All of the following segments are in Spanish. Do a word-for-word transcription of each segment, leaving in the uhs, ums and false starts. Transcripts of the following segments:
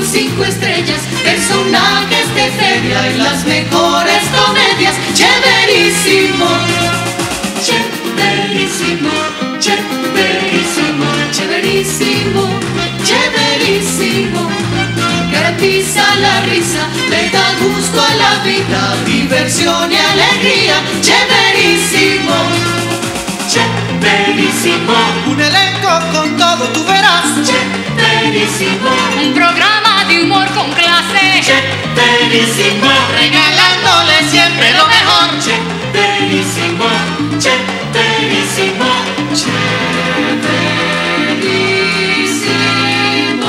cinco estrellas, personajes de feria y las mejores comedias. Chéverísimo, chéverísimo, chéverísimo, chéverísimo, chéverísimo. Garantiza la risa, le da gusto a la vida, diversión y alegría. Chéverísimo, chéverísimo. Un elenco con todo, tú verás. Chéverísimo. Un programa de humor con clase. Chéverísimo. Regalándole siempre lo mejor. Chéverísimo, chéverísimo, chéverísimo,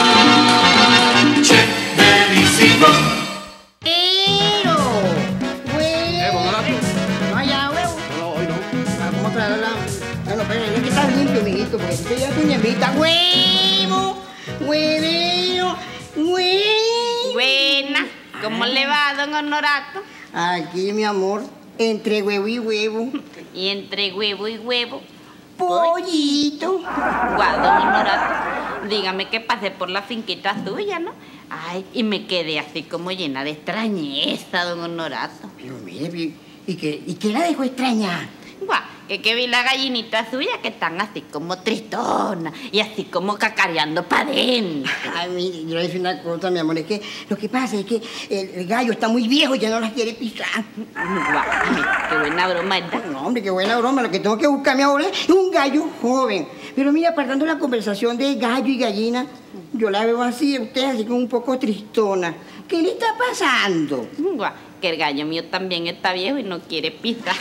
chéverísimo. ¡Pero! ¡Huevo! No haya huevo. No, hoy no. Vamos a traerla. Bueno, pero es que está limpio, mijito, porque si te ya tu ñemita. ¡Huevo! ¡Huevero! ¡Huevo! Buena. ¿Cómo le va, don Honorato? Aquí, mi amor, entre huevo y huevo. Y entre huevo y huevo. Pollito. Guau, don Honorato, dígame que pasé por la finquita suya, ¿no? Ay, y me quedé así como llena de extrañeza, don Honorato. Pero mire, ¿y qué, ¿y qué la dejó extrañar? Guau, que, que vi la gallinita suya que están así como tristonas y así como cacareando para adentro. Ay, mire, yo le voy a decir una cosa, mi amor, es que lo que pasa es que el, el gallo está muy viejo y ya no las quiere pisar. Guau, qué buena broma esta. No, hombre, qué buena broma. Lo que tengo que buscarme ahora es un gallo joven. Pero mira, apartando la conversación de gallo y gallina, yo la veo así, usted así como un poco tristona. ¿Qué le está pasando? Guau, que el gallo mío también está viejo y no quiere pisar.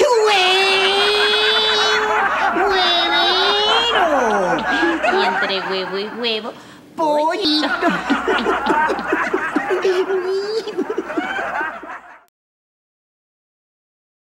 ¡Huevo! ¡Huevero! Y entre huevo y huevo, ¡Pollito!